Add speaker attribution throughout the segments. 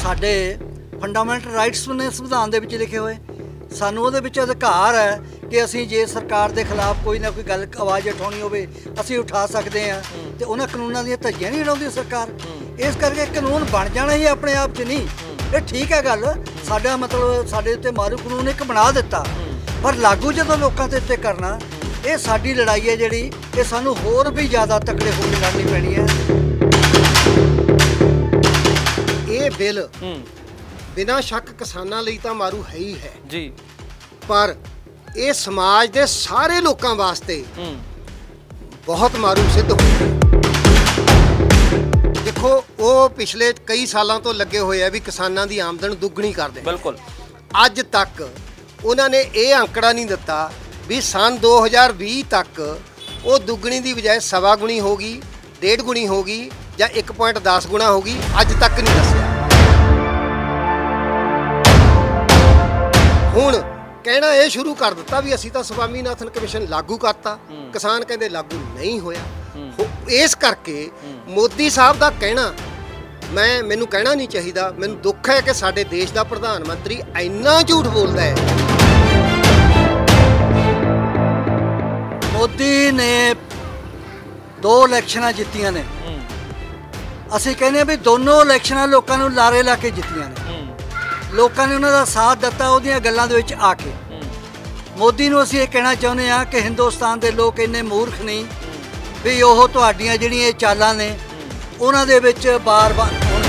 Speaker 1: साडे fundamental rights ने संविधान दे विच लिखे हुए, सानू उहदे विच अधिकार है कि असीं जे सरकार के खिलाफ कोई ना कोई गल आवाज़ उठानी होवे असीं उठा सकते हैं। तो उन्हां कानूनां दी धज्जियां नहीं उड़ाउंदी सरकार। इस करके कानून बन जाना ही अपने आप च नहीं, ये ठीक है गल, साडा मतलब साडे उत्ते मारू कानून एक बना दिता, पर लागू जदों लोकां दे उत्ते करना, ये साडी लड़ाई है जिहड़ी, ये सानू होर भी ज़्यादा तकड़े हो के लड़नी पैनी है।
Speaker 2: ये बिल बिना शक किसानां लई तां मारू है ही है
Speaker 3: जी, पर
Speaker 2: ये समाज के सारे लोगों वास्ते बहुत मारू सिद्ध होगा। देखो वो पिछले कई सालों तो लगे हुए है भी किसानों की आमदन दुगनी कर दें।
Speaker 3: बिल्कुल
Speaker 2: अज तक उन्होंने ये आंकड़ा नहीं दिता भी सन 2020 तक वो दुगनी की बजाय सवा गुणी होगी, 1.5 गुणी होगी या 1.10 गुणा होगी, अज तक नहीं दसिया। हुण कहना यह शुरू कर दिता भी असी तो स्वामीनाथन कमीशन लागू करता, किसान कहते लागू नहीं होया। इस करके मोदी साहब का कहना मैनू कहना नहीं चाहिए, मैनू दुख है कि साडे देश का प्रधानमंत्री इन्ना झूठ बोलता है।
Speaker 1: मोदी ने 2 इलैक्शनां जित्तियां ने, असीं कहने भी दोनों इलैक्शनां लोकां नूं लारे ला के जित्तियां ने, लोकां ने उन्हां दा साथ दिता उहदियां गल्लां दे विच आके। मोदी नूं असीं ये कहना चाहुंदे हां कि हिंदुस्तान दे लोक इन्ने मूर्ख नहीं भी ओह तुहाडीआं जिहड़ियां चालां ने उन्हां दे विच बार-बार।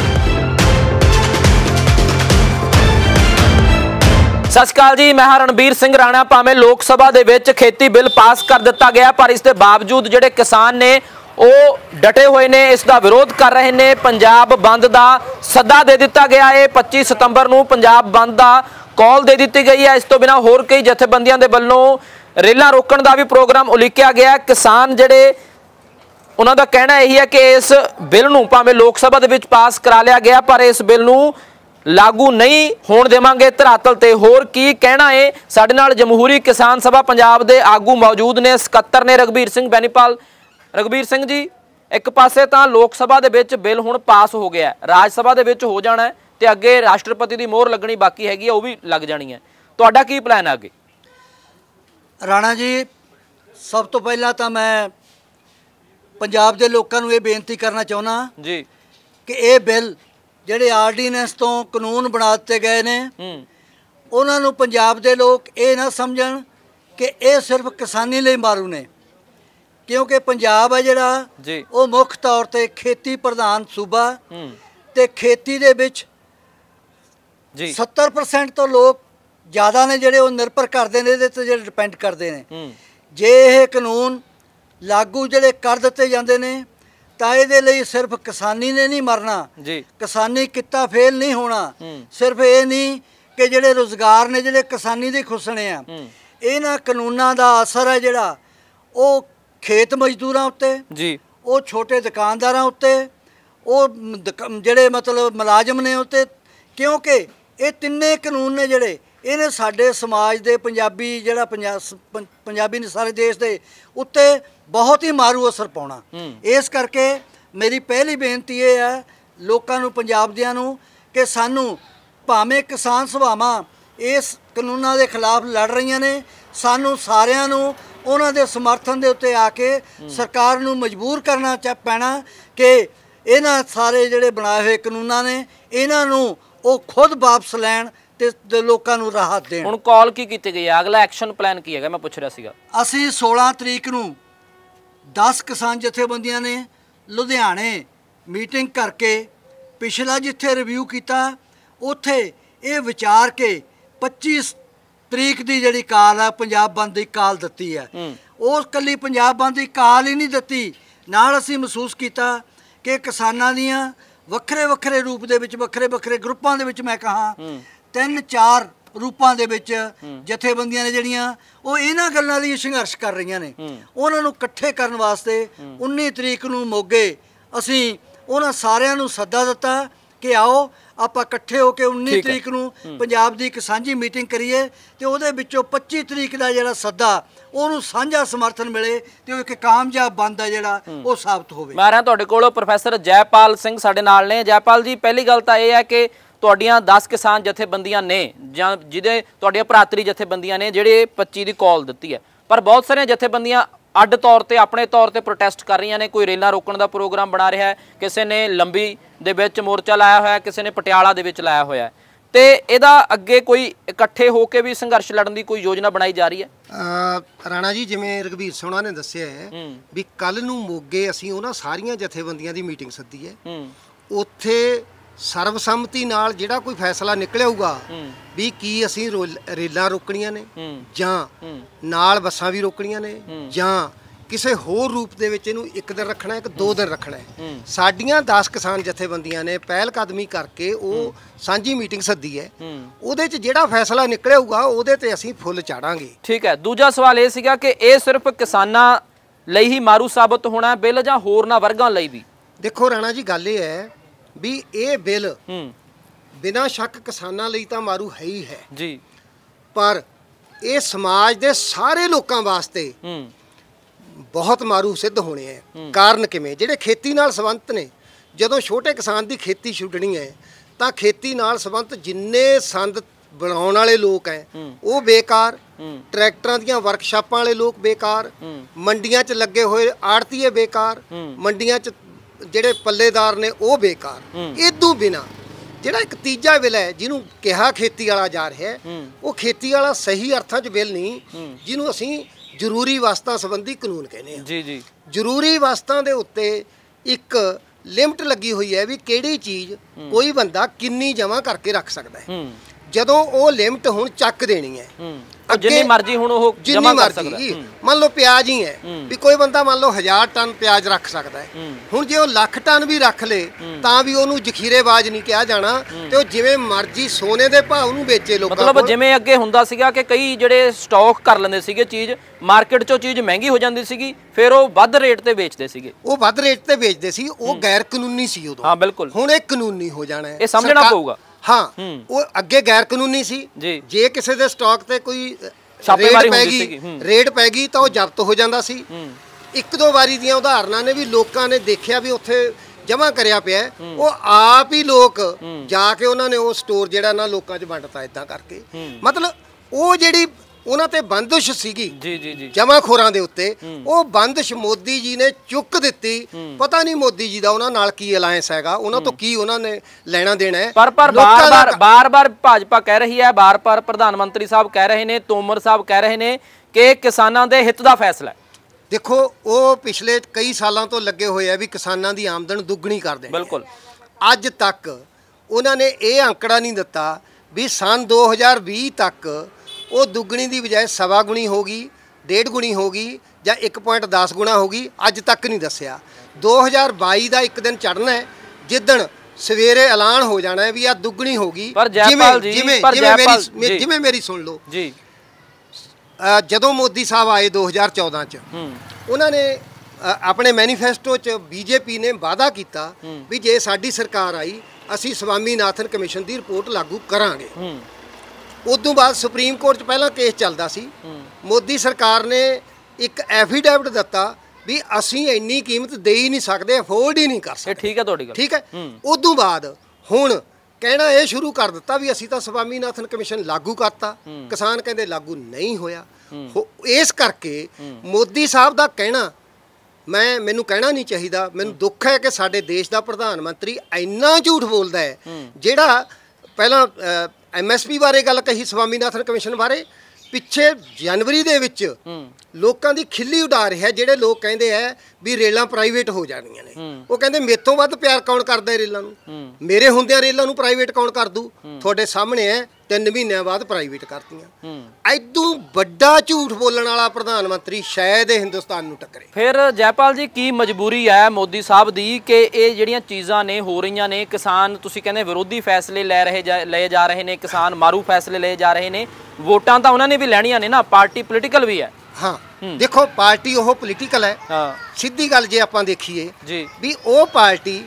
Speaker 3: सत श्री अकाल जी, मैं रणबीर सिंह राणा। भावें लोक सभा दे विच खेती बिल पास कर दिता गया, पर इस दे बावजूद जिहड़े किसान ने ਉਹ डटे हुए ने, इसका विरोध कर रहे हैं। पंजाब बंद का सदा दे दिता गया है, 25 सितंबर को पंजाब बंद का कॉल दे दी गई है। इस तो बिना होर कई जथेबंदियों के वलों रेलां रोकण का भी प्रोग्राम उलीकिया गया। किसान जिहड़े उन्हां दा कहना यही है कि इस बिल नूं भावें लोक सभा दे विच पास करा लिया गया, पर इस बिल नूं लागू नहीं होण देवांगे धरातल ते। होर की कहना है, साडे नाल जमहूरी किसान सभा पंजाब के आगू मौजूद ने, सकत्तर ने रघबीर सिंह बैनीपाल। रघबीर सिंह जी, एक पासे तो लोक सभा दे विच बिल हुण पास हो गया, राज सभा दे विच हो जाना है ते अगे राष्ट्रपति की मोहर लगनी बाकी हैगी, वो भी लग जानी है। तुहाडा की प्लान है अगे?
Speaker 1: राणा जी, सब तो पहला तो मैं पंजाब के लोगों को ये बेनती करना चाहुंदा जी कि ये बिल जिहड़े आर्डीनेंस तो कानून बना दिते गए ने, उन्हां नूं पंजाब के लोग ये ना समझण कि ये सिर्फ किसानी लई मारू ने, क्योंकि पंजाब है जिहड़ा वो मुख तौर पर खेती प्रधान सूबा, ते खेती दे विच 70% तो लोग ज़्यादा ने जिहड़े वो निर्भर करते हैं, इहदे ते जिहड़े डिपेंड करते हैं। जे ये कानून लागू जिहड़े कर दिते जांदे ने तां इहदे लई सिर्फ किसानी ने नहीं मरना, किसानी किता फेल नहीं होना। सिर्फ ये नहीं कि जिहड़े रोज़गार ने जिहड़े किसानी दे खुसने आ, इन्हां कानूनां दा असर है जिहड़ा वो खेत मजदूरां उत्ते जी, वो छोटे दुकानदारां उत्ते, वो जिहड़े मतलब मुलाजम ने उत्ते, क्योंकि ये तिन्ने कानून ने जिहड़े इन्हें साडे समाज दे पंजाबी जिहड़ा पंजाबी ने सारे देश दे उत्ते बहुत ही मारू असर पाउणा। इस करके मेरी पहली बेनती ये है लोकां नूं, पंजाब दियां नूं, कि सानू भावें किसान सभावां इस कानूनां दे खिलाफ लड़ रहीआं ने, सानू सारिआं नूं उन्हां दे समर्थन दे उत्ते आके सरकार नूं मजबूर करना पैना कि इन्हां सारे जिहड़े बनाए हुए कानूनां ने इन्हां नूं वो खुद वापस लैण ते लोकां नूं राहत देण।
Speaker 3: हुण कॉल की कीती गई है, अगला एक्शन प्लान की हैगा, मैं पुछ रहा सीगा।
Speaker 1: असीं 16 तरीक नूं 10 किसान जथेबंदियां ने लुधियाणे मीटिंग करके पिछला जिथे रिव्यू किया उत्थे ये विचार के 25 तरीक की जिहड़ी काल है पंजाब बंद की काल दित्ती है। उस कल्ली पंजाब बंद की काल ही नहीं दित्ती, नाल असीं महसूस किया कि किसानां दीआं वक्रे वक्रे रूप दे विच वक्रे वक्रे ग्रुपां दे विच मैं कहा 3-4 रूपां दे विच जथेबंदियां ने जिहड़ियां वो इन्हां गल्लां लई संघर्ष कर रहीआं ने, उन्हां नूं इकट्ठे करन वास्ते 19 तरीक नूं मोगे असीं उन्हां सारिआं नूं सद्दा दित्ता कि आओ ਆਪਾਂ ਇਕੱਠੇ ਹੋ ਕੇ 19 ਤਰੀਕ ਨੂੰ ਪੰਜਾਬ ਦੀ ਇੱਕ ਸਾਂਝੀ ਮੀਟਿੰਗ ਕਰੀਏ ਤੇ ਉਹਦੇ ਵਿੱਚੋਂ 25 ਤਰੀਕ ਦਾ ਜਿਹੜਾ ਸੱਦਾ ਉਹਨੂੰ ਸਾਂਝਾ ਸਮਰਥਨ ਮਿਲੇ ਤੇ ਉਹ ਇੱਕ ਕਾਮਯਾਬ ਬੰਦ ਹੈ ਜਿਹੜਾ ਉਹ ਸਾਬਤ ਹੋਵੇ।
Speaker 3: ਮੈਂ ਰਹਾ ਤੁਹਾਡੇ ਕੋਲ ਪ੍ਰੋਫੈਸਰ ਜੈਪਾਲ ਸਿੰਘ ਸਾਡੇ ਨਾਲ ਨੇ। ਜੈਪਾਲ ਜੀ, ਪਹਿਲੀ ਗੱਲ ਤਾਂ ਇਹ ਹੈ ਕਿ ਤੁਹਾਡੀਆਂ 10 ਕਿਸਾਨ ਜਥੇਬੰਦੀਆਂ ਨੇ ਜਾਂ ਜਿਹਦੇ ਤੁਹਾਡੀਆਂ ਭਰਾਤਰੀ ਜਥੇਬੰਦੀਆਂ ਨੇ ਜਿਹੜੇ 25 ਦੀ ਕਾਲ ਦਿੱਤੀ ਹੈ, ਪਰ ਬਹੁਤ ਸਾਰੀਆਂ ਜਥੇਬੰਦੀਆਂ ਅੱਡ ਤੌਰ ਤੇ ਆਪਣੇ ਤੌਰ ਤੇ ਪ੍ਰੋਟੈਸਟ ਕਰ ਰਹੀਆਂ ਨੇ। ਕੋਈ ਰੇਲਾਂ ਰੋਕਣ ਦਾ ਪ੍ਰੋਗਰਾਮ ਬਣਾ ਰਿਹਾ ਹੈ, ਕਿਸੇ ਨੇ ਲੰਬੀ ਦੇ ਵਿੱਚ ਮੋਰਚਾ ਲਾਇਆ ਹੋਇਆ, ਕਿਸੇ ਨੇ ਪਟਿਆਲਾ ਦੇ ਵਿੱਚ ਲਾਇਆ ਹੋਇਆ, ਤੇ ਇਹਦਾ ਅੱਗੇ ਕੋਈ ਇਕੱਠੇ ਹੋ ਕੇ ਵੀ ਸੰਘਰਸ਼ ਲੜਨ ਦੀ ਕੋਈ ਯੋਜਨਾ ਬਣਾਈ ਜਾ ਰਹੀ ਹੈ?
Speaker 2: ਰਾਣਾ ਜੀ, ਜਿਵੇਂ ਰਘਬੀਰ ਸੋਹਣਾ ਨੇ ਦੱਸਿਆ ਹੈ ਵੀ ਕੱਲ ਨੂੰ ਮੋਗੇ ਅਸੀਂ ਉਹਨਾਂ ਸਾਰੀਆਂ ਜਥੇਬੰਦੀਆਂ ਦੀ ਮੀਟਿੰਗ ਸੱਦੀ ਹੈ। ਉੱਥੇ ਸਰਬਸੰਮਤੀ ਨਾਲ ਜਿਹੜਾ ਕੋਈ ਫੈਸਲਾ ਨਿਕਲਿਆਊਗਾ ਵੀ ਕੀ ਅਸੀਂ ਰੇਲਾਂ ਰੋਕਣੀਆਂ ਨੇ ਜਾਂ ਨਾਲ ਬੱਸਾਂ ਵੀ ਰੋਕਣੀਆਂ ਨੇ ਜਾਂ ਕਿਸੇ ਹੋਰ ਰੂਪ ਦੇ ਵਿੱਚ ਇਹਨੂੰ 1 ਦਿਨ ਰੱਖਣਾ ਹੈ ਕਿ 2 ਦਿਨ ਰੱਖਣਾ ਹੈ। ਸਾਡੀਆਂ 10 ਕਿਸਾਨ ਜਥੇਬੰਦੀਆਂ ਨੇ ਪਹਿਲ ਕਦਮੀ ਕਰਕੇ ਉਹ ਸਾਂਝੀ ਮੀਟਿੰਗ ਸੱਦੀ ਹੈ। ਉਹਦੇ 'ਚ ਜਿਹੜਾ ਫੈਸਲਾ ਨਿਕਲਿਆਊਗਾ ਉਹਦੇ ਤੇ ਅਸੀਂ ਫੁੱਲ ਚਾੜਾਂਗੇ।
Speaker 3: ਠੀਕ ਹੈ। ਦੂਜਾ ਸਵਾਲ ਇਹ ਸੀਗਾ ਕਿ ਇਹ ਸਿਰਫ ਕਿਸਾਨਾਂ ਲਈ ਹੀ ਮਾਰੂ ਸਾਬਤ ਹੋਣਾ ਬਿੱਲ ਜਾਂ ਹੋਰਨਾਂ ਵਰਗਾਂ ਲਈ ਵੀ?
Speaker 2: ਦੇਖੋ ਰਾਣਾ ਜੀ, ਗੱਲ ਇਹ ਹੈ ਵੀ ਇਹ ਬਿੱਲ ਬਿਨਾਂ ਸ਼ੱਕ ਕਿਸਾਨਾਂ ਲਈ ਤਾਂ ਮਾਰੂ ਹੈ ਹੀ ਹੈ
Speaker 3: ਜੀ, ਪਰ
Speaker 2: ਇਹ ਸਮਾਜ ਦੇ ਸਾਰੇ ਲੋਕਾਂ ਵਾਸਤੇ ਬਹੁਤ ਮਾਰੂ ਸਿੱਧ ਹੋਣੇ ਹੈ। ਕਾਰਨ ਕਿਵੇਂ? ਜਿਹੜੇ ਖੇਤੀ ਨਾਲ ਸੰਬੰਧਿਤ ਨੇ, ਜਦੋਂ ਛੋਟੇ ਕਿਸਾਨ ਦੀ ਖੇਤੀ ਛੁੱਟਣੀ ਹੈ ਤਾਂ ਖੇਤੀ ਨਾਲ ਸੰਬੰਧਿਤ ਜਿੰਨੇ ਸੰਦ ਬਣਾਉਣ ਵਾਲੇ ਲੋਕ ਹੈ ਉਹ ਬੇਕਾਰ, ਟਰੈਕਟਰਾਂ ਦੀਆਂ ਵਰਕਸ਼ਾਪਾਂ ਵਾਲੇ ਲੋਕ ਬੇਕਾਰ, ਮੰਡੀਆਂ 'ਚ ਲੱਗੇ ਹੋਏ ਆੜਤੀਏ ਬੇਕਾਰ, ਮੰਡੀਆਂ 'ਚ ਜਿਹੜੇ ਪੱਲੇਦਾਰ ਨੇ ਉਹ ਬੇਕਾਰ। ਇਦੋਂ ਬਿਨਾਂ ਜਿਹੜਾ ਇੱਕ ਤੀਜਾ ਬਿੱਲ ਹੈ ਜਿਹਨੂੰ ਕਿਹਾ ਖੇਤੀ ਵਾਲਾ ਜਾ ਰਿਹਾ ਹੈ, ਉਹ ਖੇਤੀ ਵਾਲਾ ਸਹੀ ਅਰਥਾਂ 'ਚ ਬਿੱਲ ਨਹੀਂ, ਜਿਹਨੂੰ ਅਸੀਂ ਜ਼ਰੂਰੀ ਵਸਤਾਂ ਸੰਬੰਧੀ ਕਾਨੂੰਨ ਕਹਿੰਦੇ ਹਾਂ।
Speaker 3: ਜੀ ਜੀ।
Speaker 2: ਜ਼ਰੂਰੀ ਵਸਤਾਂ ਦੇ ਉੱਤੇ ਇੱਕ ਲਿਮਟ ਲੱਗੀ ਹੋਈ ਹੈ ਵੀ ਕਿਹੜੀ ਚੀਜ਼ ਕੋਈ ਬੰਦਾ ਕਿੰਨੀ ਜਮ੍ਹਾਂ ਕਰਕੇ ਰੱਖ ਸਕਦਾ ਹੈ। ਜਦੋਂ ਉਹ ਲਿਮਟ ਹੁਣ ਚੱਕ ਦੇਣੀ ਹੈ,
Speaker 3: ਜਿੰਨੀ ਮਰਜ਼ੀ ਹੁਣ ਉਹ ਜਮ੍ਹਾਂ ਕਰ ਸਕਦਾ।
Speaker 2: ਮੰਨ ਲਓ ਪਿਆਜ਼ ਹੀ ਹੈ ਵੀ ਕੋਈ ਬੰਦਾ ਮੰਨ ਲਓ 1000 ਟਨ ਪਿਆਜ਼ ਰੱਖ ਸਕਦਾ ਹੈ। ਹੁਣ ਜੇ ਉਹ ਲੱਖ ਟਨ ਵੀ ਰੱਖ ਲੇ ਤਾਂ ਵੀ ਉਹਨੂੰ ਜ਼ਖੀਰੇਬਾਜ਼ ਨਹੀਂ ਕਿਹਾ ਜਾਣਾ, ਤੇ ਉਹ ਜਿਵੇਂ ਮਰਜ਼ੀ ਸੋਨੇ ਦੇ ਭਾਅ ਨੂੰ ਵੇਚੇ ਲੋਕਾਂ ਕੋਲ।
Speaker 3: ਮਤਲਬ ਜਿਵੇਂ ਅੱਗੇ ਹੁੰਦਾ ਸੀਗਾ ਕਿ ਕਈ ਜਿਹੜੇ ਸਟਾਕ ਕਰ ਲੈਂਦੇ ਸੀਗੇ ਚੀਜ਼, ਮਾਰਕੀਟ 'ਚੋਂ ਚੀਜ਼ ਮਹਿੰਗੀ ਹੋ ਜਾਂਦੀ ਸੀਗੀ, ਫਿਰ ਉਹ ਵੱਧ ਰੇਟ ਤੇ ਵੇਚਦੇ ਸੀਗੇ।
Speaker 2: ਉਹ ਵੱਧ ਰੇਟ ਤੇ ਵੇਚਦੇ ਸੀ, ਉਹ ਗੈਰ ਕਾਨੂੰਨੀ ਸੀ ਉਦੋਂ।
Speaker 3: ਹਾਂ ਬਿਲਕੁਲ।
Speaker 2: ਹੁਣ ਇਹ ਕਾਨੂੰਨੀ ਹੋ ਜਾਣਾ ਹੈ,
Speaker 3: ਇਹ ਸਮਝਣਾ ਪਊਗਾ।
Speaker 2: ਹਾਂ, ਉਹ ਅੱਗੇ ਗੈਰ ਕਾਨੂੰਨੀ ਸੀ। ਜੇ ਕਿਸੇ ਦੇ ਸਟਾਕ ਤੇ ਕੋਈ ਰੇਡ ਪੈ ਗਈ ਤਾਂ ਉਹ ਜ਼ਬਤ ਹੋ ਜਾਂਦਾ ਸੀ। 1-2 ਵਾਰੀ ਦੀਆਂ ਉਦਾਹਰਨਾਂ ਨੇ ਵੀ ਲੋਕਾਂ ਨੇ ਦੇਖਿਆ ਵੀ ਉੱਥੇ ਜਮ੍ਹਾਂ ਕਰਿਆ ਪਿਆ, ਉਹ ਆਪ ਹੀ ਲੋਕ ਜਾ ਕੇ ਉਹਨਾਂ ਨੇ ਉਹ ਸਟੋਰ ਜਿਹੜਾ ਨਾ ਲੋਕਾਂ 'ਚ ਵੰਡਤਾ ਇਦਾਂ ਕਰਕੇ। ਮਤਲਬ ਉਹ ਜਿਹੜੀ ਉਹਨਾਂ ਤੇ ਬੰਦਿਸ਼ ਸੀਗੀ ਜਮਾਖੋਰਾਂ ਦੇ ਉੱਤੇ, ਉਹ ਬੰਦਿਸ਼ ਮੋਦੀ ਜੀ ਨੇ ਚੁੱਕ ਦਿੱਤੀ। ਪਤਾ ਨਹੀਂ ਮੋਦੀ ਜੀ ਦਾ ਉਹਨਾਂ ਨਾਲ ਕੀ ਅਲਾਇੰਸ ਹੈਗਾ, ਉਹਨਾਂ ਤੋਂ ਕੀ ਉਹਨਾਂ ਨੇ ਲੈਣਾ ਦੇਣਾ ਹੈ।
Speaker 3: ਪਰ ਬਾਰ-ਬਾਰ ਭਾਜਪਾ ਕਹਿ ਰਹੀ ਹੈ, ਬਾਰ-ਬਾਰ ਪ੍ਰਧਾਨ ਮੰਤਰੀ ਸਾਹਿਬ ਕਹਿ ਰਹੇ ਨੇ, ਤੋਮਰ ਸਾਹਿਬ ਕਹਿ ਰਹੇ ਨੇ ਕਿ ਕਿਸਾਨਾਂ ਦੇ ਹਿੱਤ ਦਾ ਫੈਸਲਾ ਹੈ।
Speaker 2: ਦੇਖੋ, ਉਹ ਪਿਛਲੇ ਕਈ ਸਾਲਾਂ ਤੋਂ ਲੱਗੇ ਹੋਏ ਆ ਵੀ ਕਿਸਾਨਾਂ ਦੀ ਆਮਦਨ ਦੁੱਗਣੀ ਕਰ ਦੇਣੀ।
Speaker 3: ਬਿਲਕੁਲ।
Speaker 2: ਅੱਜ ਤੱਕ ਉਹਨਾਂ ਨੇ ਇਹ ਅੰਕੜਾ ਨਹੀਂ ਦਿੱਤਾ ਵੀ ਸੰਨ 2020 ਤੱਕ ਉਹ ਦੁੱਗਣੀ ਦੀ ਬਜਾਏ 1.25 ਗੁਣੀ ਹੋ ਗਈ, 1.5 ਗੁਣੀ ਹੋ ਗਈ ਜਾਂ 1.10 ਗੁਣਾ ਹੋ ਗਈ। ਅੱਜ ਤੱਕ ਨਹੀਂ ਦੱਸਿਆ। 2022 ਦਾ ਇੱਕ ਦਿਨ ਚੜ੍ਹਨਾ ਹੈ ਜਿੱਦਣ ਸਵੇਰੇ ਐਲਾਨ ਹੋ ਜਾਣਾ ਹੈ ਵੀ ਆ ਦੁੱਗਣੀ ਹੋ ਗਈ। ਜਿਵੇਂ ਮੇਰੀ ਸੁਣ ਲਓ ਜੀ, ਜਦੋਂ ਮੋਦੀ ਸਾਹਿਬ ਆਏ 2014 'ਚ, ਉਹਨਾਂ ਨੇ ਆਪਣੇ ਮੈਨੀਫੈਸਟੋ 'ਚ ਬੀਜੇਪੀ ਨੇ ਵਾਅਦਾ ਕੀਤਾ ਵੀ ਜੇ ਸਾਡੀ ਸਰਕਾਰ ਆਈ ਅਸੀਂ ਸਵਾਮੀਨਾਥਨ ਕਮਿਸ਼ਨ ਦੀ ਰਿਪੋਰਟ ਲਾਗੂ ਕਰਾਂਗੇ। ਉਦੋਂ ਬਾਅਦ ਸੁਪਰੀਮ ਕੋਰਟ 'ਚ ਪਹਿਲਾਂ ਕੇਸ ਚੱਲਦਾ ਸੀ। ਮੋਦੀ ਸਰਕਾਰ ਨੇ ਇੱਕ ਐਫੀਡੇਵਿਟ ਦਿੱਤਾ ਵੀ ਅਸੀਂ ਇੰਨੀ ਕੀਮਤ ਦੇ ਹੀ ਨਹੀਂ ਸਕਦੇ, ਅਫੋਰਡ ਹੀ ਨਹੀਂ ਕਰ ਸਕਦੇ।
Speaker 3: ਠੀਕ ਹੈ ਤੁਹਾਡੀ ਗੱਲ। ਠੀਕ ਹੈ।
Speaker 2: ਉਦੋਂ ਬਾਅਦ ਹੁਣ ਕਹਿਣਾ ਇਹ ਸ਼ੁਰੂ ਕਰ ਦਿੱਤਾ ਵੀ ਅਸੀਂ ਤਾਂ ਸਵਾਮੀਨਾਥਨ ਕਮਿਸ਼ਨ ਲਾਗੂ ਕਰਤਾ। ਕਿਸਾਨ ਕਹਿੰਦੇ ਲਾਗੂ ਨਹੀਂ ਹੋਇਆ। ਇਸ ਕਰਕੇ ਮੋਦੀ ਸਾਹਿਬ ਦਾ ਕਹਿਣਾ, ਮੈਨੂੰ ਕਹਿਣਾ ਨਹੀਂ ਚਾਹੀਦਾ, ਮੈਨੂੰ ਦੁੱਖ ਹੈ ਕਿ ਸਾਡੇ ਦੇਸ਼ ਦਾ ਪ੍ਰਧਾਨ ਮੰਤਰੀ ਇੰਨਾ ਝੂਠ ਬੋਲਦਾ ਹੈ। ਜਿਹੜਾ ਪਹਿਲਾਂ MSP ਬਾਰੇ ਗੱਲ ਕਹੀ, ਸਵਾਮੀਨਾਥਨ ਕਮਿਸ਼ਨ ਬਾਰੇ, ਪਿੱਛੇ ਜਨਵਰੀ ਦੇ ਵਿੱਚ ਲੋਕਾਂ ਦੀ ਖਿੱਲੀ ਉਡਾ ਰਿਹਾ। ਜਿਹੜੇ ਲੋਕ ਕਹਿੰਦੇ ਆ ਵੀ ਰੇਲਾਂ ਪ੍ਰਾਈਵੇਟ ਹੋ ਜਾਣੀਆਂ ਨੇ, ਉਹ ਕਹਿੰਦੇ ਮੇਥੋਂ ਵੱਧ ਪਿਆਰ ਕੌਣ ਕਰਦਾ ਹੈ ਰੇਲਾਂ ਨੂੰ? ਮੇਰੇ ਹੁੰਦਿਆਂ ਰੇਲਾਂ ਨੂੰ ਪ੍ਰਾਈਵੇਟ ਕੌਣ ਕਰ ਦੂ? ਤੁਹਾਡੇ ਸਾਹਮਣੇ ਹੈ 3 ਮਹੀਨਿਆਂ ਬਾਅਦ ਪ੍ਰਾਈਵੇਟ ਕਰਤੀਆਂ। ਐਦੋਂ ਵੱਡਾ ਝੂਠ ਬੋਲਣ ਵਾਲਾ ਪ੍ਰਧਾਨ ਮੰਤਰੀ ਸ਼ਾਇਦ ਇਹ ਹਿੰਦੁਸਤਾਨ ਨੂੰ ਟੱਕਰੇ।
Speaker 3: ਫਿਰ ਜੈਪਾਲ ਜੀ, ਕੀ ਮਜਬੂਰੀ ਹੈ ਮੋਦੀ ਸਾਹਿਬ ਦੀ ਕਿ ਇਹ ਜਿਹੜੀਆਂ ਚੀਜ਼ਾਂ ਨੇ ਹੋ ਰਹੀਆਂ ਨੇ, ਕਿਸਾਨ ਤੁਸੀਂ ਕਹਿੰਦੇ ਵਿਰੋਧੀ ਫੈਸਲੇ ਲਏ ਜਾ ਰਹੇ ਨੇ, ਕਿਸਾਨ ਮਾਰੂ ਫੈਸਲੇ ਲਏ ਜਾ ਰਹੇ ਨੇ, ਵੋਟਾਂ ਤਾਂ ਉਹਨਾਂ ਨੇ ਵੀ ਲੈਣੀਆਂ ਨੇ ਨਾ, ਪਾਰਟੀ ਪੋਲੀਟੀਕਲ ਵੀ ਹੈ।
Speaker 2: ਹਾਂ, ਦੇਖੋ ਪਾਰਟੀ ਉਹ ਪੋਲੀਟੀਕਲ ਹੈ। ਸਿੱਧੀ ਗੱਲ ਜੇ ਆਪਾਂ ਦੇਖੀਏ ਵੀ ਉਹ ਪਾਰਟੀ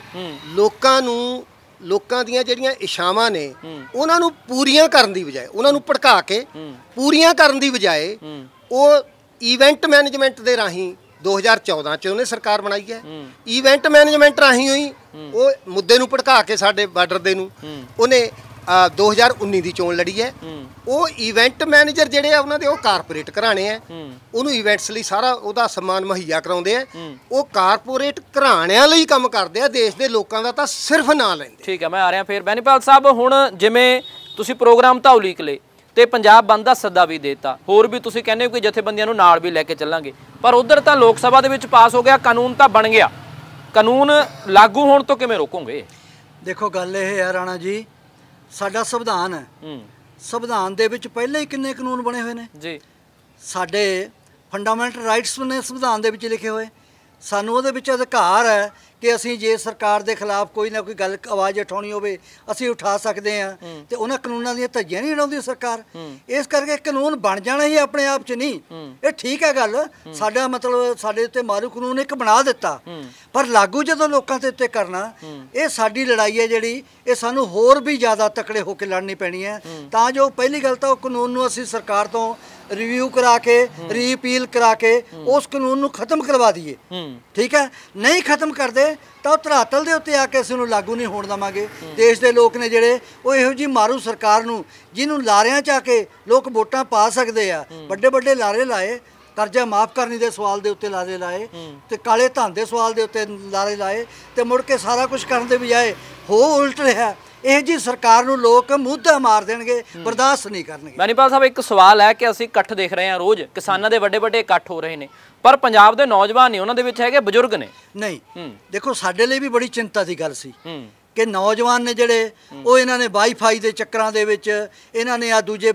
Speaker 2: ਲੋਕਾਂ ਦੀਆਂ ਜਿਹੜੀਆਂ ਇਛਾਵਾਂ ਨੇ ਉਹਨਾਂ ਨੂੰ ਪੂਰੀਆਂ ਕਰਨ ਦੀ ਬਜਾਏ, ਉਹਨਾਂ ਨੂੰ ਭੜਕਾ ਕੇ ਪੂਰੀਆਂ ਕਰਨ ਦੀ ਬਜਾਏ, ਉਹ ਇਵੈਂਟ ਮੈਨੇਜਮੈਂਟ ਦੇ ਰਾਹੀਂ 2014 'ਚ ਉਹਨੇ ਸਰਕਾਰ ਬਣਾਈ ਹੈ। ਇਵੈਂਟ ਮੈਨੇਜਮੈਂਟ ਰਾਹੀਂ ਹੋਈ ਉਹ ਮੁੱਦੇ ਨੂੰ ਭੜਕਾ ਕੇ ਸਾਡੇ ਬਾਰਡਰ ਦੇ ਨੂੰ ਉਹਨੇ 2019 ਦੀ ਚੋਣ ਲੜੀ ਹੈ। ਉਹ ਇਵੈਂਟ ਮੈਨੇਜਰ ਜਿਹੜੇ ਆ ਉਹਨਾਂ ਦੇ ਉਹ ਕਾਰਪੋਰੇਟ ਘਰਾਣੇ ਆ, ਉਹਨੂੰ ਇਵੈਂਟਸ ਲਈ ਸਾਰਾ ਉਹਦਾ ਸਮਾਨ ਮੁਹੱਈਆ ਕਰਾਉਂਦੇ ਆ। ਉਹ ਕਾਰਪੋਰੇਟ ਘਰਾਣਿਆਂ ਲਈ ਕੰਮ ਕਰਦੇ ਆ, ਦੇਸ਼ ਦੇ ਲੋਕਾਂ ਦਾ ਤਾਂ ਸਿਰਫ ਨਾਂ ਲੈਂਦੇ।
Speaker 3: ਠੀਕ ਹੈ, ਮੈਂ ਆ ਰਿਹਾ ਫਿਰ। ਬੈਨੀਪਾਲ ਸਾਹਿਬ, ਹੁਣ ਜਿਵੇਂ ਤੁਸੀਂ ਪ੍ਰੋਗਰਾਮ ਤਾਂ ਉਲੀਕ ਲਏ ਤੇ ਪੰਜਾਬ ਬੰਦ ਦਾ ਸੱਦਾ ਵੀ ਦੇਤਾ, ਹੋਰ ਵੀ ਤੁਸੀਂ ਕਹਿੰਦੇ ਹੋ ਕਿ ਜਥੇਬੰਦੀਆਂ ਨੂੰ ਨਾਲ ਵੀ ਲੈ ਕੇ ਚੱਲਾਂਗੇ, ਪਰ ਉਧਰ ਤਾਂ ਲੋਕ ਸਭਾ ਦੇ ਵਿੱਚ ਪਾਸ ਹੋ ਗਿਆ, ਕਾਨੂੰਨ ਤਾਂ ਬਣ ਗਿਆ, ਕਾਨੂੰਨ ਲਾਗੂ ਹੋਣ ਤੋਂ ਕਿਵੇਂ ਰੋਕੋਗੇ?
Speaker 1: ਦੇਖੋ ਗੱਲ ਇਹ ਹੈ ਰਾਣਾ ਜੀ, ਸਾਡਾ ਸੰਵਿਧਾਨ ਹੈ, ਸੰਵਿਧਾਨ ਦੇ ਵਿੱਚ ਪਹਿਲਾਂ ਹੀ ਕਿੰਨੇ ਕਾਨੂੰਨ ਬਣੇ ਹੋਏ ਨੇ
Speaker 3: ਜੀ। ਸਾਡੇ
Speaker 1: ਫੰਡਾਮੈਂਟਲ ਰਾਈਟਸ ਨੇ ਸੰਵਿਧਾਨ ਦੇ ਵਿੱਚ ਲਿਖੇ ਹੋਏ। ਸਾਨੂੰ ਉਹਦੇ ਵਿੱਚ ਅਧਿਕਾਰ ਹੈ ਕਿ ਅਸੀਂ ਜੇ ਸਰਕਾਰ ਦੇ ਖਿਲਾਫ ਕੋਈ ਨਾ ਕੋਈ ਗੱਲ ਆਵਾਜ਼ ਉਠਾਉਣੀ ਹੋਵੇ ਅਸੀਂ ਉਠਾ ਸਕਦੇ ਹਾਂ, ਤੇ ਉਹਨਾਂ ਕਾਨੂੰਨਾਂ ਦੀਆਂ ਧੱਜੀਆਂ ਨਹੀਂ ਉਡਾਉਂਦੀ ਸਰਕਾਰ। ਇਸ ਕਰਕੇ ਕਾਨੂੰਨ ਬਣ ਜਾਣਾ ਹੀ ਆਪਣੇ ਆਪ 'ਚ ਨਹੀਂ, ਇਹ ਠੀਕ ਹੈ ਗੱਲ, ਸਾਡਾ ਮਤਲਬ ਸਾਡੇ ਉੱਤੇ ਮਾਰੂ ਕਾਨੂੰਨ ਇੱਕ ਬਣਾ ਦਿੱਤਾ, ਪਰ ਲਾਗੂ ਜਦੋਂ ਲੋਕਾਂ ਦੇ ਉੱਤੇ ਕਰਨਾ, ਇਹ ਸਾਡੀ ਲੜਾਈ ਹੈ ਜਿਹੜੀ, ਇਹ ਸਾਨੂੰ ਹੋਰ ਵੀ ਜ਼ਿਆਦਾ ਤਕੜੇ ਹੋ ਕੇ ਲੜਨੀ ਪੈਣੀ ਹੈ, ਤਾਂ ਜੋ ਪਹਿਲੀ ਗੱਲ ਤਾਂ ਉਹ ਕਾਨੂੰਨ ਨੂੰ ਅਸੀਂ ਸਰਕਾਰ ਤੋਂ ਰਿਵਿਊ ਕਰਾ ਕੇ ਰੀਅਪੀਲ ਕਰਾ ਕੇ ਉਸ ਕਾਨੂੰਨ ਨੂੰ ਖਤਮ ਕਰਵਾ ਦਈਏ। ਠੀਕ ਹੈ, ਨਹੀਂ ਖਤਮ ਕਰਦੇ ਤਾਂ ਉਹ ਧਰਾਤਲ ਦੇ ਉੱਤੇ ਆ ਕੇ ਅਸੀਂ ਉਹਨੂੰ ਲਾਗੂ ਨਹੀਂ ਹੋਣ ਦੇਵਾਂਗੇ। ਦੇਸ਼ ਦੇ ਲੋਕ ਨੇ ਜਿਹੜੇ ਉਹ ਇਹੋ ਜਿਹੀ ਮਾਰੂ ਸਰਕਾਰ ਨੂੰ, ਜਿਹਨੂੰ ਲਾਰਿਆਂ 'ਚ ਆ ਕੇ ਲੋਕ ਵੋਟਾਂ ਪਾ ਸਕਦੇ ਆ, ਵੱਡੇ ਵੱਡੇ ਲਾਰੇ ਲਾਏ, ਕਰਜ਼ਾ ਮਾਫ ਕਰਨੀ ਦੇ ਸਵਾਲ ਦੇ ਉੱਤੇ ਲਾਰੇ ਲਾਏ, ਤੇ ਕਾਲੇ ਧਨ ਦੇ ਸਵਾਲ ਦੇ ਉੱਤੇ ਲਾਰੇ ਲਾਏ, ਤੇ ਮੁੜ ਕੇ ਸਾਰਾ ਕੁਝ ਕਰਨ ਦੇ ਬਜਾਏ ਹੋ ਉਲਟ ਰਿਹਾ। ਇਹ ਜੀ ਸਰਕਾਰ ਨੂੰ ਲੋਕ ਮੁੱਦਾ ਮਾਰ ਦੇਣਗੇ, ਬਰਦਾਸ਼ਤ ਨਹੀਂ ਕਰਨਗੇ।
Speaker 3: ਬੈਨੀਪਾਲ ਸਾਹਿਬ, ਇੱਕ ਸਵਾਲ ਹੈ ਕਿ ਅਸੀਂ ਇਕੱਠ ਦੇਖ ਰਹੇ ਹਾਂ ਰੋਜ਼, ਕਿਸਾਨਾਂ ਦੇ ਵੱਡੇ ਵੱਡੇ ਇਕੱਠ ਹੋ ਰਹੇ ਨੇ, ਪਰ ਪੰਜਾਬ ਦੇ ਨੌਜਵਾਨ ਨਹੀਂ, ਉਹਨਾਂ ਦੇ ਵਿੱਚ ਹੈਗੇ ਬਜ਼ੁਰਗ ਨੇ।
Speaker 1: ਨਹੀਂ, ਦੇਖੋ ਸਾਡੇ ਲਈ ਵੀ ਬੜੀ ਚਿੰਤਾ ਦੀ ਗੱਲ ਸੀ ਕਿ ਨੌਜਵਾਨ ਨੇ ਜਿਹੜੇ ਉਹ ਇਹਨਾਂ ਨੇ ਵਾਈਫਾਈ ਦੇ ਚੱਕਰਾਂ ਦੇ ਵਿੱਚ, ਇਹਨਾਂ ਨੇ ਆ ਦੂਜੇ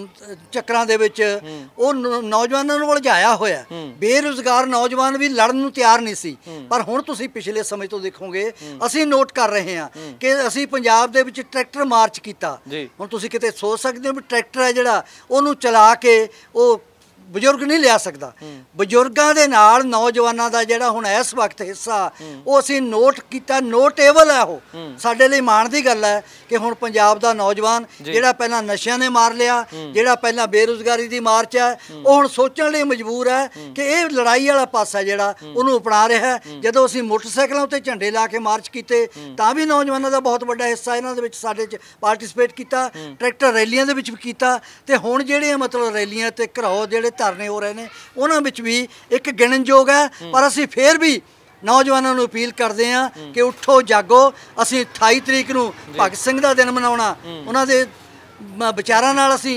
Speaker 1: ਚੱਕਰਾਂ ਦੇ ਵਿੱਚ ਉਹ ਨੌਜਵਾਨਾਂ ਨੂੰ ਉਲਝਾਇਆ ਹੋਇਆ। ਬੇਰੁਜ਼ਗਾਰ ਨੌਜਵਾਨ ਵੀ ਲੜਨ ਨੂੰ ਤਿਆਰ ਨਹੀਂ ਸੀ, ਪਰ ਹੁਣ ਤੁਸੀਂ ਪਿਛਲੇ ਸਮੇਂ ਤੋਂ ਦੇਖੋਗੇ, ਅਸੀਂ ਨੋਟ ਕਰ ਰਹੇ ਹਾਂ ਕਿ ਅਸੀਂ ਪੰਜਾਬ ਦੇ ਵਿੱਚ ਟਰੈਕਟਰ ਮਾਰਚ ਕੀਤਾ। ਹੁਣ ਤੁਸੀਂ ਕਿਤੇ ਸੋਚ ਸਕਦੇ ਹੋ ਵੀ ਟਰੈਕਟਰ ਹੈ ਜਿਹੜਾ ਉਹਨੂੰ ਚਲਾ ਕੇ ਉਹ ਬਜ਼ੁਰਗ ਨਹੀਂ ਲਿਆ ਸਕਦਾ। ਬਜ਼ੁਰਗਾਂ ਦੇ ਨਾਲ ਨੌਜਵਾਨਾਂ ਦਾ ਜਿਹੜਾ ਹੁਣ ਇਸ ਵਕਤ ਹਿੱਸਾ ਉਹ ਅਸੀਂ ਨੋਟ ਕੀਤਾ, ਨੋਟੇਬਲ ਹੈ। ਉਹ ਸਾਡੇ ਲਈ ਮਾਣ ਦੀ ਗੱਲ ਹੈ ਕਿ ਹੁਣ ਪੰਜਾਬ ਦਾ ਨੌਜਵਾਨ ਜਿਹੜਾ ਪਹਿਲਾਂ ਨਸ਼ਿਆਂ ਨੇ ਮਾਰ ਲਿਆ, ਜਿਹੜਾ ਪਹਿਲਾਂ ਬੇਰੁਜ਼ਗਾਰੀ ਦੀ ਮਾਰ 'ਚ ਹੈ, ਉਹ ਹੁਣ ਸੋਚਣ ਲਈ ਮਜਬੂਰ ਹੈ ਕਿ ਇਹ ਲੜਾਈ ਵਾਲਾ ਪਾਸਾ ਜਿਹੜਾ ਉਹਨੂੰ ਅਪਣਾ ਰਿਹਾ। ਜਦੋਂ ਅਸੀਂ ਮੋਟਰਸਾਈਕਲਾਂ ਉੱਤੇ ਝੰਡੇ ਲਾ ਕੇ ਮਾਰਚ ਕੀਤੇ ਤਾਂ ਵੀ ਨੌਜਵਾਨਾਂ ਦਾ ਬਹੁਤ ਵੱਡਾ ਹਿੱਸਾ ਇਹਨਾਂ ਦੇ ਵਿੱਚ ਸਾਡੇ 'ਚ ਪਾਰਟਿਸਿਪੇਟ ਕੀਤਾ, ਟਰੈਕਟਰ ਰੈਲੀਆਂ ਦੇ ਵਿੱਚ ਵੀ ਕੀਤਾ, ਤੇ ਹੁਣ ਜਿਹੜੀਆਂ ਮਤਲਬ ਰੈਲੀਆਂ ਤੇ ਘਰਾਓ ਜਿਹੜੇ ਧਰਨੇ ਹੋ ਰਹੇ ਨੇ ਉਹਨਾਂ ਵਿੱਚ ਵੀ ਇੱਕ ਗਿਣਨਯੋਗ ਹੈ। ਪਰ ਅਸੀਂ ਫੇਰ ਵੀ ਨੌਜਵਾਨਾਂ ਨੂੰ ਅਪੀਲ ਕਰਦੇ ਹਾਂ ਕਿ ਉੱਠੋ ਜਾਗੋ। ਅਸੀਂ 28 ਤਰੀਕ ਨੂੰ ਭਗਤ ਸਿੰਘ ਦਾ ਦਿਨ ਮਨਾਉਣਾ, ਉਹਨਾਂ ਦੇ ਵਿਚਾਰਾਂ ਨਾਲ ਅਸੀਂ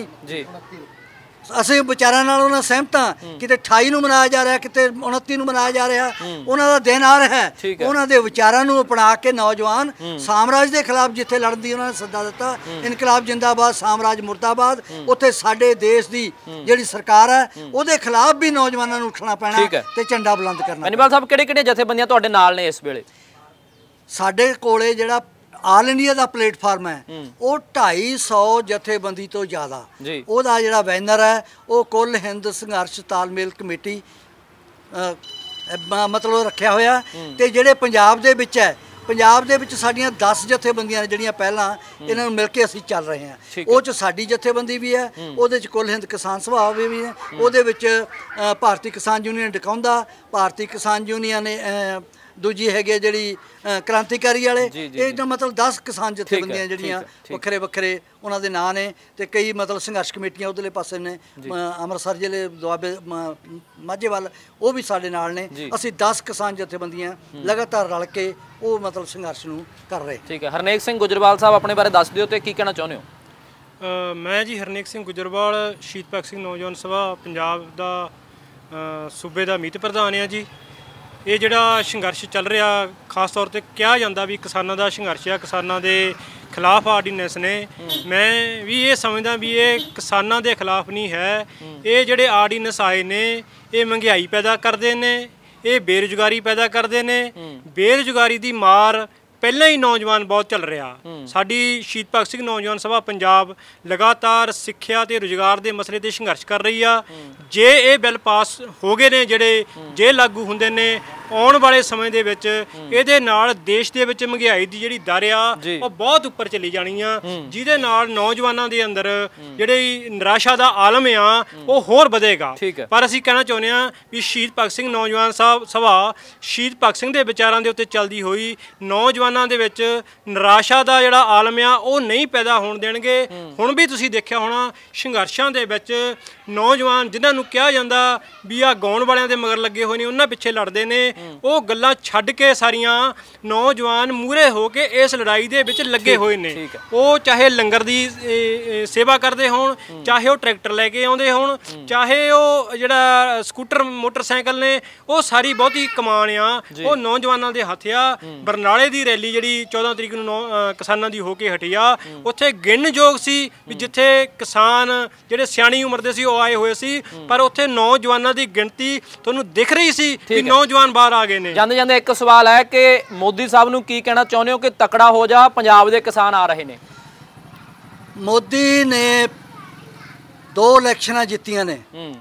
Speaker 1: ਵਿਚਾਰਾਂ ਨਾਲ ਉਹਨਾਂ ਸਹਿਮਤ ਹਾਂ। ਕਿਤੇ 28 ਨੂੰ ਮਨਾਇਆ ਜਾ ਰਿਹਾ, ਕਿਤੇ 29 ਨੂੰ ਮਨਾਇਆ ਜਾ ਰਿਹਾ, ਉਹਨਾਂ ਦਾ ਦਿਨ ਆ ਰਿਹਾ। ਉਹਨਾਂ ਦੇ ਵਿਚਾਰਾਂ ਨੂੰ ਅਪਣਾ ਕੇ ਨੌਜਵਾਨ ਸਾਮਰਾਜ ਦੇ ਖਿਲਾਫ ਜਿੱਥੇ ਲੜਨ ਦੀ ਉਹਨਾਂ ਨੇ ਸੱਦਾ ਦਿੱਤਾ, ਇਨਕਲਾਬ ਜਿੰਦਾਬਾਦ ਸਾਮਰਾਜ ਮੁਰਦਾਬਾਦ, ਉੱਥੇ ਸਾਡੇ ਦੇਸ਼ ਦੀ ਜਿਹੜੀ ਸਰਕਾਰ ਹੈ ਉਹਦੇ ਖਿਲਾਫ ਵੀ ਨੌਜਵਾਨਾਂ ਨੂੰ ਉੱਠਣਾ ਪੈਣਾ ਤੇ ਝੰਡਾ ਬੁਲੰਦ ਕਰਨਾ।
Speaker 3: ਬੈਨੀਪਾਲ ਸਾਹਿਬ, ਕਿਹੜੇ-ਕਿਹੜੇ ਜਥੇਬੰਦੀਆਂ ਤੁਹਾਡੇ ਨਾਲ ਨੇ ਇਸ ਵੇਲੇ?
Speaker 1: ਸਾਡੇ ਕੋਲੇ ਜਿਹੜਾ ਆਲ ਇੰਡੀਆ ਦਾ ਪਲੇਟਫਾਰਮ ਹੈ ਉਹ 250 ਜਥੇਬੰਦੀ ਤੋਂ ਜ਼ਿਆਦਾ, ਉਹਦਾ ਜਿਹੜਾ ਬੈਨਰ ਹੈ ਉਹ ਕੁੱਲ ਹਿੰਦ ਸੰਘਰਸ਼ ਤਾਲਮੇਲ ਕਮੇਟੀ ਮਤਲਬ ਰੱਖਿਆ ਹੋਇਆ। ਤੇ ਜਿਹੜੇ ਪੰਜਾਬ ਦੇ ਵਿੱਚ ਹੈ, ਪੰਜਾਬ ਦੇ ਵਿੱਚ ਸਾਡੀਆਂ 10 ਜਥੇਬੰਦੀਆਂ ਨੇ ਜਿਹੜੀਆਂ ਪਹਿਲਾਂ ਇਹਨਾਂ ਨੂੰ ਮਿਲ ਕੇ ਅਸੀਂ ਚੱਲ ਰਹੇ ਹਾਂ। ਉਹ 'ਚ ਸਾਡੀ ਜਥੇਬੰਦੀ ਵੀ ਹੈ, ਉਹਦੇ 'ਚ ਕੁੱਲ ਹਿੰਦ ਕਿਸਾਨ ਸਭਾ ਵੀ ਹੈ, ਉਹਦੇ ਵਿੱਚ ਭਾਰਤੀ ਕਿਸਾਨ ਯੂਨੀਅਨ ਡਕੌਂਦਾ, ਭਾਰਤੀ ਕਿਸਾਨ ਯੂਨੀਅਨ ਦੂਜੀ ਹੈਗੀ ਜਿਹੜੀ ਕ੍ਰਾਂਤੀਕਾਰੀ ਵਾਲੇ, ਇਹ ਮਤਲਬ 10 ਕਿਸਾਨ ਜਥੇਬੰਦੀਆਂ ਜਿਹੜੀਆਂ ਵੱਖਰੇ ਵੱਖਰੇ ਉਹਨਾਂ ਦੇ ਨਾਂ ਨੇ, ਤੇ ਕਈ ਮਤਲਬ ਸੰਘਰਸ਼ ਕਮੇਟੀਆਂ ਉਧਰਲੇ ਪਾਸੇ ਨੇ, ਅੰਮ੍ਰਿਤਸਰ ਜ਼ਿਲ੍ਹੇ ਦੁਆਬੇ ਮਾਝੇ ਵੱਲ ਉਹ ਵੀ ਸਾਡੇ ਨਾਲ ਨੇ। ਅਸੀਂ 10 ਕਿਸਾਨ ਜਥੇਬੰਦੀਆਂ ਲਗਾਤਾਰ ਰਲ ਕੇ ਉਹ ਮਤਲਬ ਸੰਘਰਸ਼ ਨੂੰ ਕਰ ਰਹੇ।
Speaker 3: ਠੀਕ ਹੈ, ਹਰਨੇਕ ਸਿੰਘ ਗੁਜਰਵਾਲ ਸਾਹਿਬ ਆਪਣੇ ਬਾਰੇ ਦੱਸ ਦਿਓ ਤੇ ਕੀ ਕਹਿਣਾ ਚਾਹੁੰਦੇ ਹੋ?
Speaker 4: ਮੈਂ ਜੀ ਹਰਨੇਕ ਸਿੰਘ ਗੁਜਰਵਾਲ, ਸ਼ਹੀਦ ਭਗਤ ਸਿੰਘ ਨੌਜਵਾਨ ਸਭਾ ਪੰਜਾਬ ਦਾ ਸੂਬੇ ਦਾ ਮੀਤ ਪ੍ਰਧਾਨ ਆ ਜੀ। ਇਹ ਜਿਹੜਾ ਸੰਘਰਸ਼ ਚੱਲ ਰਿਹਾ, ਖਾਸ ਤੌਰ 'ਤੇ ਕਿਹਾ ਜਾਂਦਾ ਵੀ ਕਿਸਾਨਾਂ ਦਾ ਸੰਘਰਸ਼ ਆ, ਕਿਸਾਨਾਂ ਦੇ ਖਿਲਾਫ ਆਰਡੀਨੈਂਸ ਨੇ, ਮੈਂ ਵੀ ਇਹ ਸਮਝਦਾ ਵੀ ਇਹ ਕਿਸਾਨਾਂ ਦੇ ਖਿਲਾਫ ਨਹੀਂ ਹੈ। ਇਹ ਜਿਹੜੇ ਆਰਡੀਨੈਂਸ ਆਏ ਨੇ ਇਹ ਮਹਿੰਗਾਈ ਪੈਦਾ ਕਰਦੇ ਨੇ, ਇਹ ਬੇਰੁਜ਼ਗਾਰੀ ਪੈਦਾ ਕਰਦੇ ਨੇ। ਬੇਰੁਜ਼ਗਾਰੀ ਦੀ ਮਾਰ ਪਹਿਲਾਂ ਹੀ ਨੌਜਵਾਨ ਬਹੁਤ ਚੱਲ ਰਿਹਾ। ਸਾਡੀ ਸ਼ਹੀਦ ਭਗਤ ਸਿੰਘ ਨੌਜਵਾਨ ਸਭਾ ਪੰਜਾਬ ਲਗਾਤਾਰ ਸਿੱਖਿਆ ਤੇ ਰੁਜ਼ਗਾਰ ਦੇ ਮਸਲੇ 'ਤੇ ਸੰਘਰਸ਼ ਕਰ ਰਹੀ ਆ। ਜੇ ਇਹ ਬਿੱਲ ਪਾਸ ਹੋ ਗਏ ਨੇ, ਜਿਹੜੇ ਜੇ ਲਾਗੂ ਹੁੰਦੇ ਨੇ ਆਉਣ ਵਾਲੇ ਸਮੇਂ ਦੇ ਵਿੱਚ ਇਹਦੇ ਨਾਲ ਦੇਸ਼ ਦੇ ਵਿੱਚ ਮਹਿੰਗਾਈ ਦੀ ਜਿਹੜੀ ਦਰ ਆ ਉਹ ਬਹੁਤ ਉੱਪਰ ਚਲੀ ਜਾਣੀ ਆ, ਜਿਹਦੇ ਨਾਲ ਨੌਜਵਾਨਾਂ ਦੇ ਅੰਦਰ ਜਿਹੜੀ ਨਿਰਾਸ਼ਾ ਦਾ ਆਲਮ ਆ ਉਹ ਹੋਰ ਵਧੇਗਾ। ਪਰ ਅਸੀਂ ਕਹਿਣਾ ਚਾਹੁੰਦੇ ਆ ਵੀ ਸ਼ਹੀਦ ਭਗਤ ਸਿੰਘ ਨੌਜਵਾਨ ਸਭਾ ਸ਼ਹੀਦ ਭਗਤ ਸਿੰਘ ਦੇ ਵਿਚਾਰਾਂ ਦੇ ਉੱਤੇ ਚੱਲਦੀ ਹੋਈ ਨੌਜਵਾਨਾਂ ਦੇ ਵਿੱਚ ਨਿਰਾਸ਼ਾ ਦਾ ਜਿਹੜਾ ਆਲਮ ਆ ਉਹ ਨਹੀਂ ਪੈਦਾ ਹੋਣ ਦੇਣਗੇ। ਹੁਣ ਵੀ ਤੁਸੀਂ ਦੇਖਿਆ ਹੋਣਾ ਸੰਘਰਸ਼ਾਂ ਦੇ ਵਿੱਚ ਨੌਜਵਾਨ ਜਿਨ੍ਹਾਂ ਨੂੰ ਕਿਹਾ ਜਾਂਦਾ ਵੀ ਆ ਗਾਉਣ ਵਾਲਿਆਂ ਦੇ ਮਗਰ ਲੱਗੇ ਹੋਏ ਨੇ, ਉਹਨਾਂ ਪਿੱਛੇ ਲੜਦੇ ਨੇ, ਉਹ ਗੱਲਾਂ ਛੱਡ ਕੇ ਸਾਰੀਆਂ ਨੌਜਵਾਨ ਮੂਹਰੇ ਹੋ ਕੇ ਇਸ ਲੜਾਈ ਦੇ ਵਿੱਚ ਲੱਗੇ ਹੋਏ ਨੇ। ਉਹ ਚਾਹੇ ਲੰਗਰ ਦੀ ਸੇਵਾ ਕਰਦੇ ਹੋਣ, ਚਾਹੇ ਉਹ ਟਰੈਕਟਰ ਲੈ ਕੇ ਆਉਂਦੇ ਹੋਣ, ਚਾਹੇ ਉਹ ਜਿਹੜਾ ਸਕੂਟਰ ਮੋਟਰਸਾਈਕਲ ਨੇ, ਉਹ ਸਾਰੀ ਬਹੁਤੀ ਕਮਾਨ ਆ ਉਹ ਨੌਜਵਾਨਾਂ ਦੇ ਹੱਥ ਆ। ਬਰਨਾਲੇ ਦੀ ਰੈਲੀ ਜਿਹੜੀ 14 ਤਰੀਕ ਨੂੰ ਕਿਸਾਨਾਂ ਦੀ ਹੋ ਕੇ ਹਟੀ ਆ, ਉੱਥੇ ਗਿਣਨਯੋਗ ਸੀ ਵੀ ਜਿੱਥੇ ਕਿਸਾਨ ਜਿਹੜੇ ਸਿਆਣੀ ਉਮਰ ਦੇ ਸੀ ਉਹ ਆਏ ਹੋਏ ਸੀ, ਪਰ ਉੱਥੇ ਨੌਜਵਾਨਾਂ ਦੀ ਗਿਣਤੀ ਤੁਹਾਨੂੰ ਦਿਖ ਰਹੀ ਸੀ ਕਿ ਨੌਜਵਾਨ ਬਾਹਰ ਆ ਗਏ ਨੇ।
Speaker 3: ਜਾਂਦੇ ਜਾਂਦੇ ਇੱਕ ਸਵਾਲ ਹੈ ਕਿ ਮੋਦੀ ਸਾਹਿਬ ਨੂੰ ਕੀ ਕਹਿਣਾ ਚਾਹੁੰਦੇ ਹੋ ਕਿ ਤਕੜਾ ਹੋ ਜਾ, ਪੰਜਾਬ ਦੇ ਕਿਸਾਨ ਆ ਰਹੇ ਨੇ।
Speaker 1: ਮੋਦੀ ਨੇ 2 ਇਲੈਕਸ਼ਨਾਂ ਜਿੱਤੀਆਂ ਨੇ,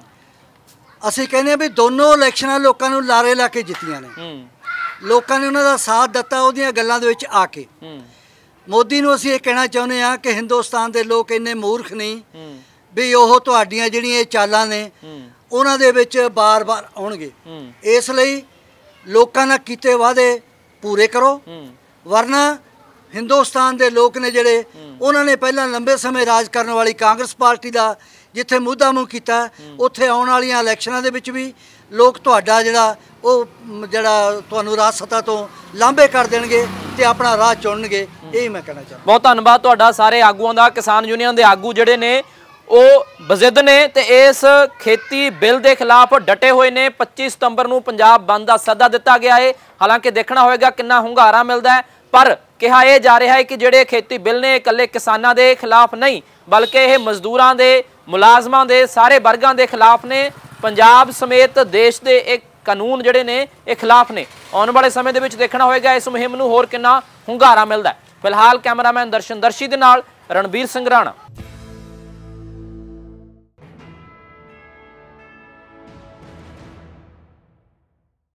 Speaker 1: ਅਸੀਂ ਕਹਿੰਦੇ ਆ ਵੀ ਦੋਨੋਂ ਇਲੈਕਸ਼ਨਾਂ ਲੋਕਾਂ ਨੂੰ ਲਾਰੇ ਲਾ ਕੇ ਜਿੱਤੀਆਂ ਨੇ। ਲੋਕਾਂ ਨੇ ਉਹਨਾਂ ਦਾ ਸਾਥ ਦਿੱਤਾ ਉਹਦੀਆਂ ਗੱਲਾਂ ਦੇ ਵਿੱਚ ਆ ਕੇ। ਮੋਦੀ ਨੂੰ ਅਸੀਂ ਇਹ ਕਹਿਣਾ ਚਾਹੁੰਦੇ ਆ ਕਿ ਹਿੰਦੁਸਤਾਨ ਦੇ ਲੋਕ ਇੰਨੇ ਮੂਰਖ ਨਹੀਂ ਵੀ ਉਹ ਤੁਹਾਡੀਆਂ ਜਿਹੜੀਆਂ ਇਹ ਚਾਲਾਂ ਨੇ ਉਹਨਾਂ ਦੇ ਵਿੱਚ ਬਾਰ-ਬਾਰ ਆਉਣਗੇ। ਇਸ ਲਈ ਲੋਕਾਂ ਨਾਲ ਕੀਤੇ ਵਾਅਦੇ ਪੂਰੇ ਕਰੋ, ਵਰਨਾ ਹਿੰਦੁਸਤਾਨ ਦੇ ਲੋਕ ਨੇ ਜਿਹੜੇ ਉਹਨਾਂ ਨੇ ਪਹਿਲਾਂ ਲੰਬੇ ਸਮੇਂ ਰਾਜ ਕਰਨ ਵਾਲੀ ਕਾਂਗਰਸ ਪਾਰਟੀ ਦਾ ਜਿੱਥੇ ਮੁੱਦਾ ਮੂੰਹ ਕੀਤਾ, ਉੱਥੇ ਆਉਣ ਵਾਲੀਆਂ ਇਲੈਕਸ਼ਨਾਂ ਦੇ ਵਿੱਚ ਵੀ ਲੋਕ ਤੁਹਾਡਾ ਜਿਹੜਾ ਤੁਹਾਨੂੰ ਰਾਜ ਸੱਤਾ ਤੋਂ ਲਾਂਭੇ ਕਰ ਦੇਣਗੇ ਤੇ ਆਪਣਾ ਰਾਹ ਚੁਣਨਗੇ। ਇਹ ਮੈਂ ਕਹਿਣਾ ਚਾਹੁੰਦਾ।
Speaker 3: ਬਹੁਤ ਧੰਨਵਾਦ ਤੁਹਾਡਾ ਸਾਰੇ ਆਗੂਆਂ ਦਾ। ਕਿਸਾਨ ਯੂਨੀਅਨ ਦੇ ਆਗੂ ਜਿਹੜੇ ਨੇ ਉਹ ਬਜ਼ਿੱਦ ਨੇ ਤੇ ਇਸ ਖੇਤੀ ਬਿੱਲ ਦੇ ਖਿਲਾਫ ਡਟੇ ਹੋਏ ਨੇ। 25 ਸਤੰਬਰ ਨੂੰ ਪੰਜਾਬ ਬੰਦ ਦਾ ਸੱਦਾ ਦਿੱਤਾ ਗਿਆ ਹੈ। ਹਾਲਾਂਕਿ ਦੇਖਣਾ ਹੋਏਗਾ ਕਿੰਨਾ ਹੁੰਗਾਰਾ ਮਿਲਦਾ ਹੈ, ਪਰ ਕਿਹਾ ਇਹ ਜਾ ਰਿਹਾ ਹੈ ਕਿ ਜਿਹੜੇ ਖੇਤੀ ਬਿੱਲ ਨੇ ਇਕੱਲੇ ਕਿਸਾਨਾਂ ਦੇ ਖਿਲਾਫ ਨਹੀਂ, ਬਲਕਿ ਇਹ ਮਜ਼ਦੂਰਾਂ ਦੇ, ਮੁਲਾਜ਼ਮਾਂ ਦੇ, ਸਾਰੇ ਵਰਗਾਂ ਦੇ ਖਿਲਾਫ ਨੇ। ਪੰਜਾਬ ਸਮੇਤ ਦੇਸ਼ ਦੇ ਇਹ ਕਾਨੂੰਨ ਜਿਹੜੇ ਨੇ ਇਹ ਖਿਲਾਫ ਨੇ। ਆਉਣ ਵਾਲੇ ਸਮੇਂ ਦੇ ਵਿੱਚ ਦੇਖਣਾ ਹੋਏਗਾ ਇਸ ਮੁਹਿੰਮ ਨੂੰ ਹੋਰ ਕਿੰਨਾ ਹੁੰਗਾਰਾ ਮਿਲਦਾ ਹੈ। ਫਿਲਹਾਲ ਕੈਮਰਾਮੈਨ ਦਰਸ਼ਨ ਦਰਸ਼ੀ ਦੇ ਨਾਲ ਰਣਬੀਰ ਸਿੰਘ ਰਾਣਾ।